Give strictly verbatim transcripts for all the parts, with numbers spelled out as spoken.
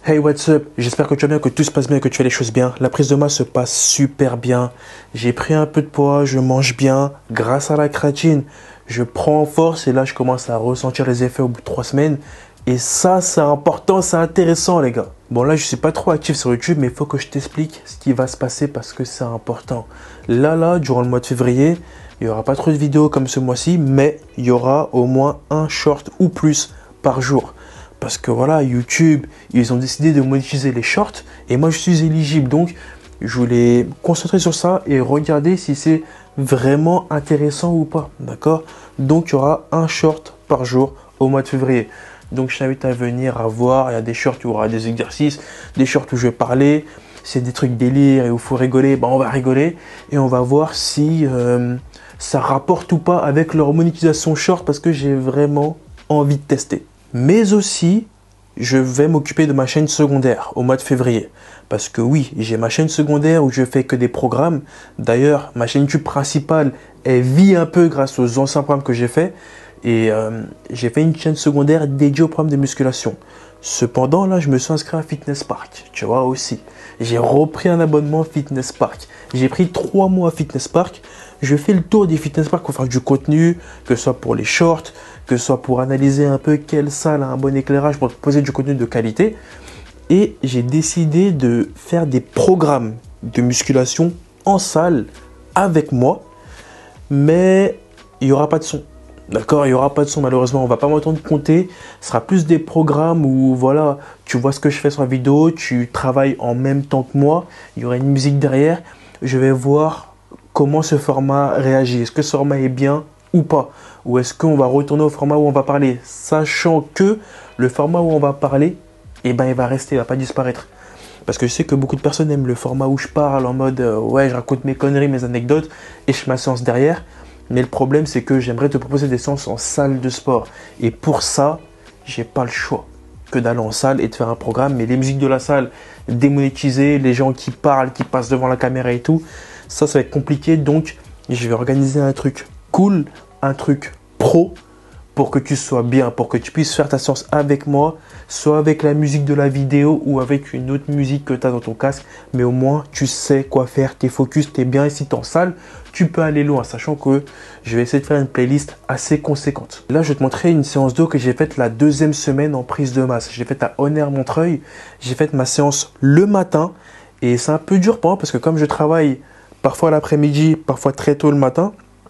Hey, what's up? J'espère que tu vas bien, que tout se passe bien, que tu fais les choses bien. La prise de masse se passe super bien. J'ai pris un peu de poids, je mange bien. Grâce à la créatine, je prends en force et là, je commence à ressentir les effets au bout de trois semaines. Et ça, c'est important, c'est intéressant, les gars. Bon, là, je suis pas trop actif sur YouTube, mais il faut que je t'explique ce qui va se passer parce que c'est important. Là, là, durant le mois de février, il n'y aura pas trop de vidéos comme ce mois-ci, mais il y aura au moins un short ou plus par jour. Parce que voilà, YouTube, ils ont décidé de monétiser les shorts et moi je suis éligible. Donc, je voulais me concentrer sur ça et regarder si c'est vraiment intéressant ou pas. D'accord? Donc, il y aura un short par jour au mois de février. Donc, je t'invite à venir à voir. Il y a des shorts où il y aura des exercices, des shorts où je vais parler. C'est des trucs délire et où il faut rigoler. Ben, on va rigoler et on va voir si euh, ça rapporte ou pas avec leur monétisation short parce que j'ai vraiment envie de tester. Mais aussi, je vais m'occuper de ma chaîne secondaire au mois de février. Parce que oui, j'ai ma chaîne secondaire où je fais que des programmes. D'ailleurs, ma chaîne YouTube principale, elle vit un peu grâce aux anciens programmes que j'ai fait. Et euh, j'ai fait une chaîne secondaire dédiée au programme de musculation. Cependant, là, je me suis inscrit à Fitness Park. Tu vois aussi. J'ai repris un abonnement Fitness Park. J'ai pris trois mois à Fitness Park. Je fais le tour des Fitness Park pour faire du contenu, que ce soit pour les shorts, que ce soit pour analyser un peu quelle salle a un bon éclairage pour te poser du contenu de qualité. Et j'ai décidé de faire des programmes de musculation en salle avec moi, mais il n'y aura pas de son. D'accord, il n'y aura pas de son malheureusement, on ne va pas m'entendre compter. Ce sera plus des programmes où voilà, tu vois ce que je fais sur la vidéo, tu travailles en même temps que moi, il y aura une musique derrière. Je vais voir comment ce format réagit. Est-ce que ce format est bien ou pas? Ou est-ce qu'on va retourner au format où on va parler? Sachant que le format où on va parler, eh ben, il va rester, il ne va pas disparaître. Parce que je sais que beaucoup de personnes aiment le format où je parle en mode euh, ouais, je raconte mes conneries, mes anecdotes et je fais ma séance derrière. Mais le problème, c'est que j'aimerais te proposer des séances en salle de sport. Et pour ça, j'ai pas le choix que d'aller en salle et de faire un programme. Mais les musiques de la salle démonétisées, les gens qui parlent, qui passent devant la caméra et tout, ça, ça va être compliqué. Donc, je vais organiser un truc cool, un truc pro pour que tu sois bien, pour que tu puisses faire ta séance avec moi, soit avec la musique de la vidéo ou avec une autre musique que tu as dans ton casque. Mais au moins, tu sais quoi faire, tu es focus, tu es bien. Et si tu es en salle, tu peux aller loin, sachant que je vais essayer de faire une playlist assez conséquente. Là, je vais te montrer une séance d'eau que j'ai faite la deuxième semaine en prise de masse. J'ai faite à Honner-Montreuil. J'ai fait ma séance le matin et c'est un peu dur pour moi parce que comme je travaille parfois l'après-midi, parfois très tôt le matin,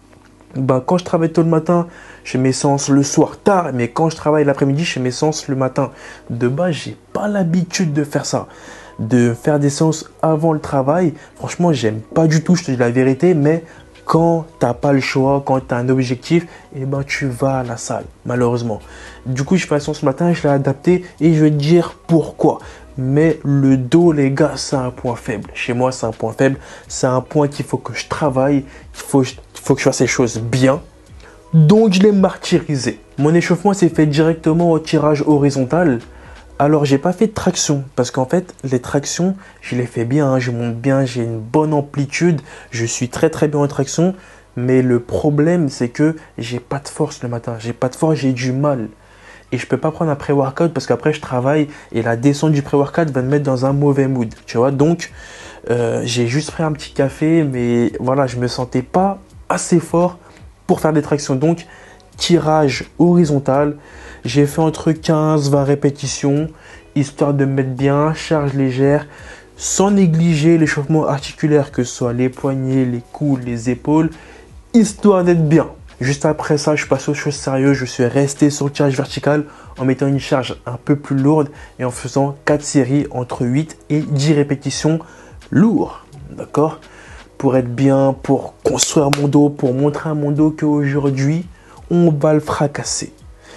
ben, quand je travaille tôt le matin, je fais mes séances le soir tard, mais quand je travaille l'après-midi, je fais mes séances le matin. De base, j'ai pas l'habitude de faire ça, de faire des séances avant le travail. Franchement, j'aime pas du tout, je te dis la vérité, mais quand t'as pas le choix, quand tu as un objectif, eh ben, tu vas à la salle, malheureusement. Du coup, je fais la séance le matin, je l'ai adapté et je vais te dire pourquoi. Mais le dos, les gars, c'est un point faible. Chez moi, c'est un point faible. C'est un point qu'il faut que je travaille, qu'il faut, qu'il faut que je fasse les choses bien. Donc, je l'ai martyrisé. Mon échauffement s'est fait directement au tirage horizontal. Alors, j'ai pas fait de traction parce qu'en fait, les tractions, je les fais bien. Hein, je monte bien, j'ai une bonne amplitude. Je suis très, très bien en traction. Mais le problème, c'est que j'ai pas de force le matin. J'ai pas de force, j'ai du mal. Et je peux pas prendre un pré-workout parce qu'après je travaille et la descente du pré-workout va me mettre dans un mauvais mood, tu vois. Donc euh, j'ai juste pris un petit café, mais voilà, je me sentais pas assez fort pour faire des tractions. Donc tirage horizontal, j'ai fait entre quinze vingt répétitions histoire de me mettre bien, charge légère, sans négliger l'échauffement articulaire, que ce soit les poignets, les coudes, les épaules, histoire d'être bien. Juste après ça, je passe aux choses sérieuses. Je suis resté sur le tirage vertical en mettant une charge un peu plus lourde et en faisant quatre séries entre huit et dix répétitions lourd. D'accord? Pour être bien, pour construire mon dos, pour montrer à mon dos qu'aujourd'hui, on va le fracasser.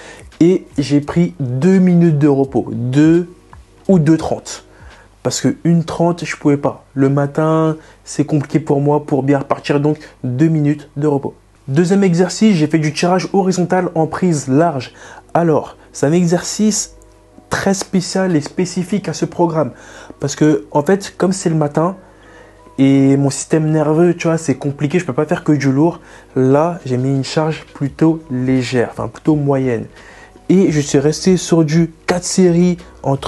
Et j'ai pris deux minutes de repos, deux ou deux trente. Parce que une trente, je ne pouvais pas. Le matin, c'est compliqué pour moi pour bien repartir. Donc, deux minutes de repos. Deuxième exercice, j'ai fait du tirage horizontal en prise large. Alors, c'est un exercice très spécial et spécifique à ce programme. Parce que, en fait, comme c'est le matin et mon système nerveux, tu vois, c'est compliqué, je ne peux pas faire que du lourd. Là, j'ai mis une charge plutôt légère, enfin plutôt moyenne. Et je suis resté sur du quatre séries entre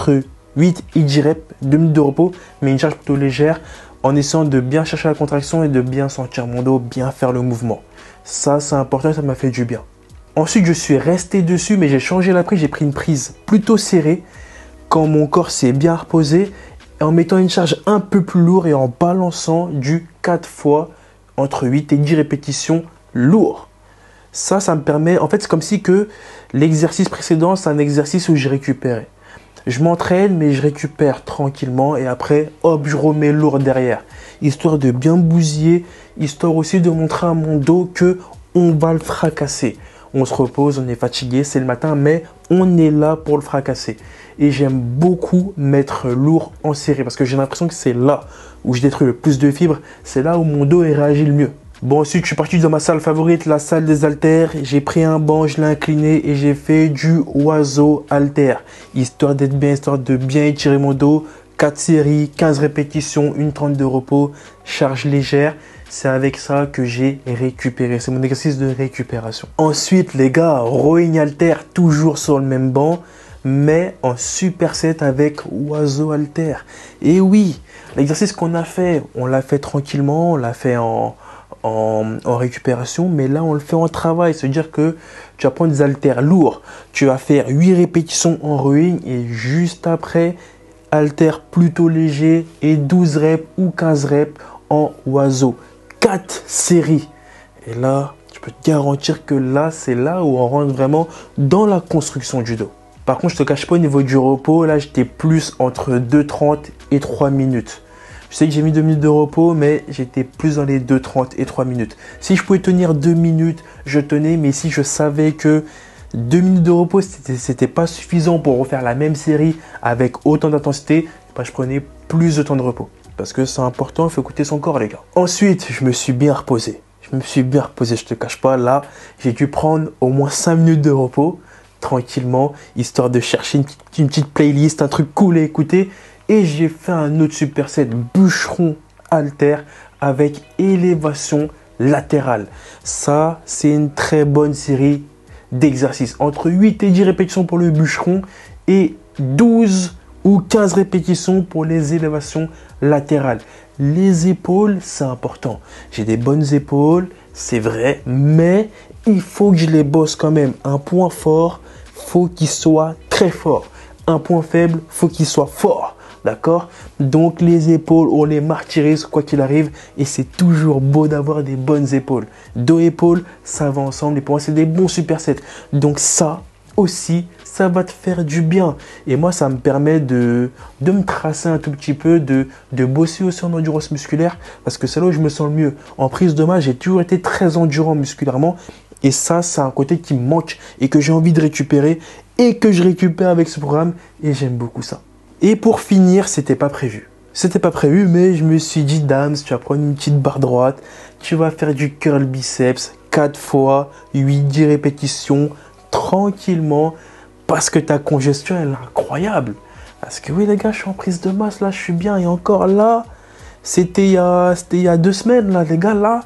huit et dix reps, deux minutes de repos, mais une charge plutôt légère en essayant de bien chercher la contraction et de bien sentir mon dos, bien faire le mouvement. Ça, c'est important et ça m'a fait du bien. Ensuite, je suis resté dessus, mais j'ai changé la prise. J'ai pris une prise plutôt serrée quand mon corps s'est bien reposé en mettant une charge un peu plus lourde et en balançant du quatre fois entre huit et dix répétitions lourd. Ça, ça me permet... En fait, c'est comme si que l'exercice précédent, c'est un exercice où je récupérais. Je m'entraîne, mais je récupère tranquillement et après, hop, je remets lourd derrière. Histoire de bien bousiller, histoire aussi de montrer à mon dos que on va le fracasser. On se repose, on est fatigué, c'est le matin, mais on est là pour le fracasser. Et j'aime beaucoup mettre lourd en série parce que j'ai l'impression que c'est là où je détruis le plus de fibres. C'est là où mon dos il réagit le mieux. Bon, ensuite, je suis parti dans ma salle favorite, la salle des haltères. J'ai pris un banc, je l'ai incliné et j'ai fait du oiseau haltère. Histoire d'être bien, histoire de bien étirer mon dos. quatre séries, quinze répétitions, une trente de repos, charge légère. C'est avec ça que j'ai récupéré. C'est mon exercice de récupération. Ensuite, les gars, rowing haltère, toujours sur le même banc, mais en superset avec oiseau haltère. Et oui, l'exercice qu'on a fait, on l'a fait tranquillement, on l'a fait en... En, en récupération, mais là on le fait en travail, c'est-à-dire que tu vas prendre des haltères lourds, tu vas faire huit répétitions en rowing et juste après haltères plutôt légers et douze reps ou quinze reps en oiseau, quatre séries. Et là je peux te garantir que là c'est là où on rentre vraiment dans la construction du dos. Par contre, je te cache pas, au niveau du repos, là j'étais plus entre deux trente et trois minutes. Je sais que j'ai mis deux minutes de repos, mais j'étais plus dans les deux trente et trois minutes. Si je pouvais tenir deux minutes, je tenais. Mais si je savais que deux minutes de repos, c'était pas suffisant pour refaire la même série avec autant d'intensité, bah, je prenais plus de temps de repos. Parce que c'est important, il faut écouter son corps, les gars. Ensuite, je me suis bien reposé. Je me suis bien reposé, je te cache pas. Là, j'ai dû prendre au moins cinq minutes de repos, tranquillement, histoire de chercher une petite, une petite playlist, un truc cool à écouter. Et j'ai fait un autre superset bûcheron haltère avec élévation latérale. Ça, c'est une très bonne série d'exercices. Entre huit et dix répétitions pour le bûcheron et douze ou quinze répétitions pour les élévations latérales. Les épaules, c'est important. J'ai des bonnes épaules, c'est vrai, mais il faut que je les bosse quand même. Un point fort, faut qu'il soit très fort. Un point faible, faut qu'il soit fort. D'accord? Donc les épaules, on les martyrise quoi qu'il arrive et c'est toujours beau d'avoir des bonnes épaules. Dos épaules, ça va ensemble et pour moi c'est des bons supersets. Donc ça aussi, ça va te faire du bien. Et moi, ça me permet de, de me tracer un tout petit peu, de, de bosser aussi en endurance musculaire parce que c'est là où je me sens le mieux. En prise de main, j'ai toujours été très endurant musculairement et ça, c'est un côté qui me manque et que j'ai envie de récupérer et que je récupère avec ce programme et j'aime beaucoup ça. Et pour finir, c'était pas prévu. C'était pas prévu, mais je me suis dit, Dams, tu vas prendre une petite barre droite, tu vas faire du curl biceps quatre fois, huit dix répétitions, tranquillement, parce que ta congestion, elle est incroyable. Parce que oui, les gars, je suis en prise de masse, là, je suis bien. Et encore là, c'était il, il y a deux semaines, là, les gars, là,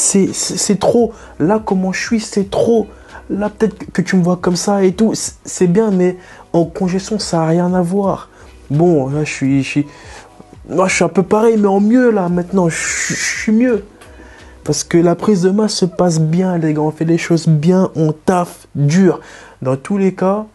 c'est trop. Là, comment je suis, c'est trop. Là, peut-être que tu me vois comme ça et tout, c'est bien, mais en congestion, ça n'a rien à voir. Bon, là, je suis, je suis, moi, je suis un peu pareil, mais en mieux, là, maintenant, je, je suis mieux. Parce que la prise de masse se passe bien, les gars. On fait les choses bien, on taffe dur. Dans tous les cas,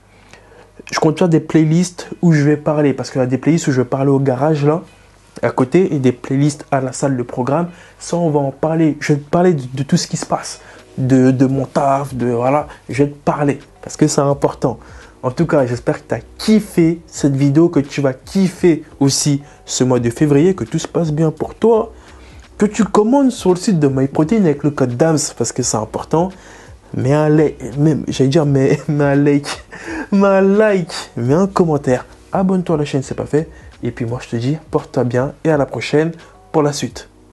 je compte faire des playlists où je vais parler. Parce qu'il y a des playlists où je vais parler au garage, là, à côté, et des playlists à la salle de programme. Ça, on va en parler. Je vais te parler de, de tout ce qui se passe. De, de mon taf, de, voilà. Je vais te parler. Parce que c'est important. En tout cas, j'espère que tu as kiffé cette vidéo, que tu vas kiffer aussi ce mois de février, que tout se passe bien pour toi, que tu commandes sur le site de MyProtein avec le code DAMS parce que c'est important. Mets un like, j'allais dire, mais, mais un like, mets un like, mets un commentaire, abonne-toi à la chaîne si ce n'est pas fait. Et puis moi, je te dis, porte-toi bien et à la prochaine pour la suite.